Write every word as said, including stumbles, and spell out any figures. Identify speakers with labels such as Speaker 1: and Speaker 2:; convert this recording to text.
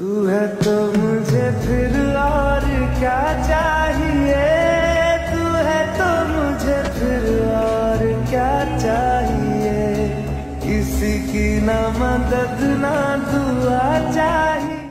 Speaker 1: तू है तो मुझे फिर और क्या चाहिए, तू है तो मुझे फिर और क्या चाहिए। किसी की ना मदद ना दुआ चाहिए।